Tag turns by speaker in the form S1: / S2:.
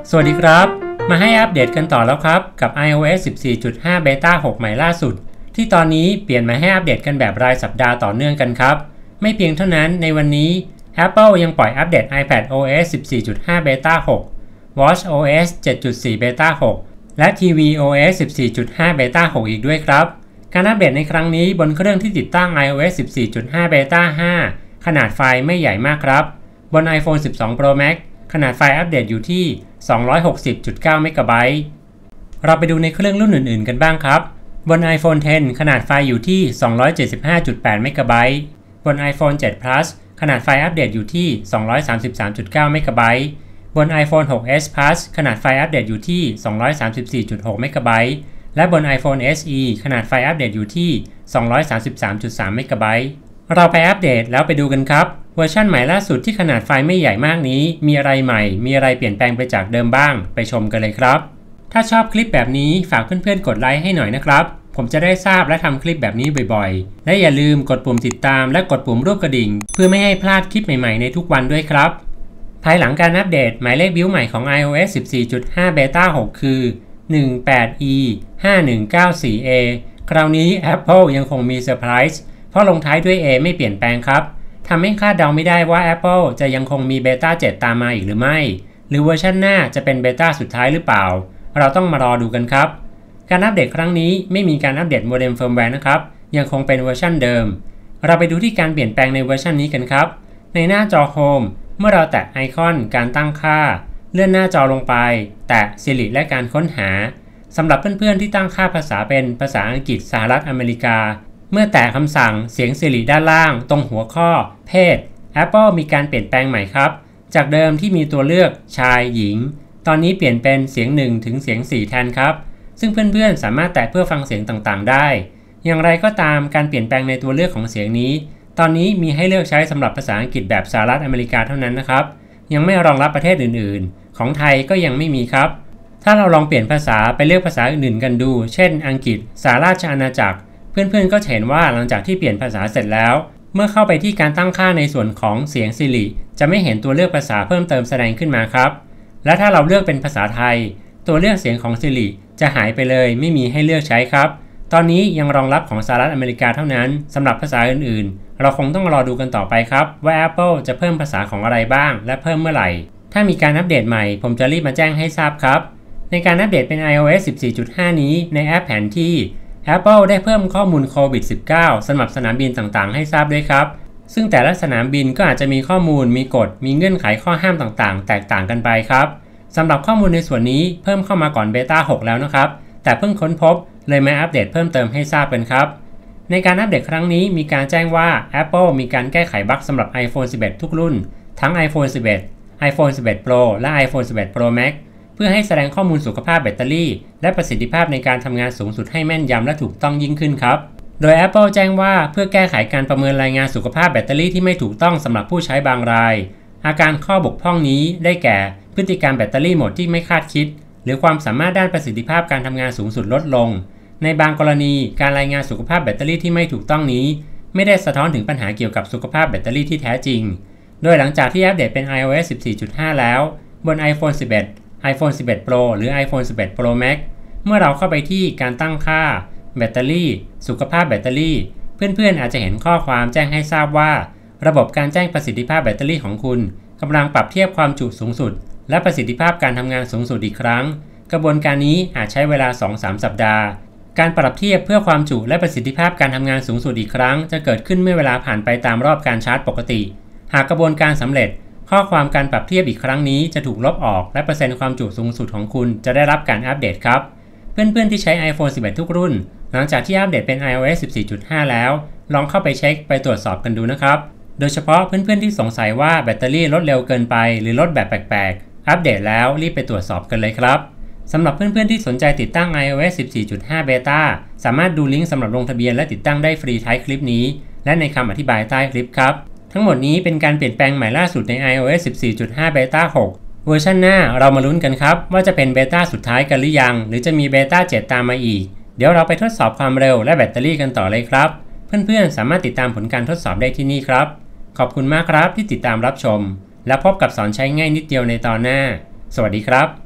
S1: สวัสดีครับมาให้อัปเดตกันต่อแล้วครับกับ iOS 14.5 Beta 6 ใหม่ล่าสุดที่ตอนนี้เปลี่ยนมาให้อัปเดตกันแบบรายสัปดาห์ต่อเนื่องกันครับไม่เพียงเท่านั้นในวันนี้ Apple ยังปล่อยอัปเดต iPadOS 14.5 Beta 6 watchOS 7.4 Beta 6 และ tvOS 14.5 Beta 6 อีกด้วยครับการอัปเดตในครั้งนี้บนเครื่องที่ติดตั้ง iOS 14.5 Beta 5 ขนาดไฟล์ไม่ใหญ่มากครับบน iPhone 12 Pro Max ขนาดไฟล์อัปเดตอยู่ที่ 260.9 เมกะไบต์เราไปดูในเครื่องรุ่นอื่นๆกันบ้างครับบน iPhone X ขนาดไฟล์อยู่ที่ 275.8 เมกะไบต์บน iPhone 7 Plus ขนาดไฟล์อัปเดตอยู่ที่ 233.9 เมกะไบต์บน iPhone 6s Plus ขนาดไฟล์อัปเดตอยู่ที่ 234.6 เมกะไบต์และบน iPhone SE ขนาดไฟล์อัปเดตอยู่ที่ 233.3 เมกะไบต์เราไปอัปเดตแล้วไปดูกันครับเวอร์ชันใหม่ล่าสุดที่ขนาดไฟล์ไม่ใหญ่มากนี้มีอะไรใหม่มีอะไรเปลี่ยนแปลงไปจากเดิมบ้างไปชมกันเลยครับถ้าชอบคลิปแบบนี้ฝากเพื่อนๆกดไลค์ให้หน่อยนะครับผมจะได้ทราบและทำคลิปแบบนี้บ่อยๆและอย่าลืมกดปุ่มติดตามและกดปุ่มรูปกระดิ่งเพื่อไม่ให้พลาดคลิปใหม่ๆในทุกวันด้วยครับภายหลังการอัปเดตหมายเลขบิลใหม่ของ iOS 14.5 Beta 6 คือ 18E5194A คราวนี้ Apple ยังคงมีเซอร์ไพรส์เพราะลงท้ายด้วย A ไม่เปลี่ยนแปลงครับทำให้คาดเดาไม่ได้ว่า Apple จะยังคงมีเบต้า 7 ตามมาอีกหรือไม่หรือเวอร์ชันหน้าจะเป็นเบต้าสุดท้ายหรือเปล่าเราต้องมารอดูกันครับการอัปเดตครั้งนี้ไม่มีการอัปเดตโมเด็มเฟิร์มแวร์นะครับยังคงเป็นเวอร์ชันเดิมเราไปดูที่การเปลี่ยนแปลงในเวอร์ชันนี้กันครับในหน้าจอ Home เมื่อเราแตะไอคอนการตั้งค่าเลื่อนหน้าจอลงไปแตะ Siri และการค้นหาสำหรับเพื่อนๆที่ตั้งค่าภาษาเป็นภาษาอังกฤษสหรัฐอเมริกาเมื่อแตะคำสั่งเสียง Siri ด้านล่างตรงหัวข้อเพศ Apple มีการเปลี่ยนแปลงใหม่ครับจากเดิมที่มีตัวเลือกชายหญิงตอนนี้เปลี่ยนเป็นเสียง1ถึงเสียง4แทนครับซึ่งเพื่อนๆสามารถแตะเพื่อฟังเสียงต่างๆได้อย่างไรก็ตามการเปลี่ยนแปลงในตัวเลือกของเสียงนี้ตอนนี้มีให้เลือกใช้สำหรับภาษาอังกฤษแบบสหรัฐอเมริกาเท่านั้นนะครับยังไม่รองรับประเทศอื่นๆของไทยก็ยังไม่มีครับถ้าเราลองเปลี่ยนภาษาไปเลือกภาษาอื่นๆกันดูเช่นอังกฤษสหราชอาณาจักรเพื่อนๆก็เห็นว่าหลังจากที่เปลี่ยนภาษาเสร็จแล้วเมื่อเข้าไปที่การตั้งค่าในส่วนของเสียง Siri จะไม่เห็นตัวเลือกภาษาเพิ่มเติมแสดงขึ้นมาครับและถ้าเราเลือกเป็นภาษาไทยตัวเลือกเสียงของ Siri จะหายไปเลยไม่มีให้เลือกใช้ครับตอนนี้ยังรองรับของสหรัฐอเมริกาเท่านั้นสำหรับภาษาอื่นๆเราคงต้องรอดูกันต่อไปครับว่า Apple จะเพิ่มภาษาของอะไรบ้างและเพิ่มเมื่อไหร่ถ้ามีการอัปเดตใหม่ผมจะรีบมาแจ้งให้ทราบครับในการอัปเดตเป็น iOS 14.5 นี้ในแอปแผนที่Apple ได้เพิ่มข้อมูลโควิด -19 สำหรับสนามบินต่างๆให้ทราบด้วยครับซึ่งแต่ละสนามบินก็อาจจะมีข้อมูลมีกฎมีเงื่อนไขข้อห้ามต่างๆแตกต่างกันไปครับสำหรับข้อมูลในส่วนนี้เพิ่มเข้ามาก่อนเบต้า 6 แล้วนะครับแต่เพิ่งค้นพบเลยมาอัปเดตเพิ่มเติมให้ทราบกันครับในการอัปเดตครั้งนี้มีการแจ้งว่า Apple มีการแก้ไขบั๊กสำหรับ iPhone 11 ทุกรุ่นทั้ง iPhone 11 iPhone 11 Pro และ iPhone 11 Pro Maxเพื่อให้แสดงข้อมูลสุขภาพแบตเตอรี่และประสิทธิภาพในการทำงานสูงสุดให้แม่นยำและถูกต้องยิ่งขึ้นครับโดย Apple แจ้งว่าเพื่อแก้ไขการประเมินรายงานสุขภาพแบตเตอรี่ที่ไม่ถูกต้องสำหรับผู้ใช้บางรายอาการข้อบกพร่องนี้ได้แก่พฤติกรรมแบตเตอรี่หมดที่ไม่คาดคิดหรือความสามารถด้านประสิทธิภาพการทำงานสูงสุดลดลงในบางกรณีการรายงานสุขภาพแบตเตอรี่ที่ไม่ถูกต้องนี้ไม่ได้สะท้อนถึงปัญหาเกี่ยวกับสุขภาพแบตเตอรี่ที่แท้จริงโดยหลังจากที่อัปเดตเป็น iOS 14.5 แล้วบน iPhone 11 iPhone 11 Pro หรือ iPhone 11 Pro Max เมื่อเราเข้าไปที่การตั้งค่าแบตเตอรี่สุขภาพแบตเตอรี่เพื่อนๆอาจจะเห็นข้อความแจ้งให้ทราบว่าระบบการแจ้งประสิทธิภาพแบตเตอรี่ของคุณกำลังปรับเทียบความจุสูงสุดและประสิทธิภาพการทำงานสูงสุดอีกครั้งกระบวนการนี้อาจใช้เวลา 2-3 สัปดาห์การปรับเทียบเพื่อความจุและประสิทธิภาพการทำงานสูงสุดอีกครั้งจะเกิดขึ้นเมื่อเวลาผ่านไปตามรอบการชาร์จปกติหากกระบวนการสำเร็จข้อความการปรับเทียบอีกครั้งนี้จะถูกลบออกและเปอร์เซ็นต์ความจุสูงสุดของคุณจะได้รับการอัปเดตครับเพื่อนๆที่ใช้ iPhone 11 ทุกรุ่นหลังจากที่อัปเดตเป็น iOS 14.5 แล้วลองเข้าไปเช็คไปตรวจสอบกันดูนะครับโดยเฉพาะเพื่อนๆที่สงสัยว่าแบตเตอรี่ลดเร็วเกินไปหรือลดแบบแปลกๆอัปเดตแล้วรีบไปตรวจสอบกันเลยครับสำหรับเพื่อนๆที่สนใจติดตั้ง iOS 14.5 Beta สามารถดูลิงก์สำหรับลงทะเบียนและติดตั้งได้ฟรีท้ายคลิปนี้และในคำอธิบายใต้คลิปครับทั้งหมดนี้เป็นการเปลี่ยนแปลงใหม่ล่าสุดใน iOS 14.5 Beta 6 เวอร์ชันหน้าเรามาลุ้นกันครับว่าจะเป็นเบต้าสุดท้ายกันหรือยังหรือจะมีเบต้า 7 ตามมาอีกเดี๋ยวเราไปทดสอบความเร็วและแบตเตอรี่กันต่อเลยครับเพื่อนๆสามารถติดตามผลการทดสอบได้ที่นี่ครับขอบคุณมากครับที่ติดตามรับชมและพบกับสอนใช้ง่ายนิดเดียวในตอนหน้าสวัสดีครับ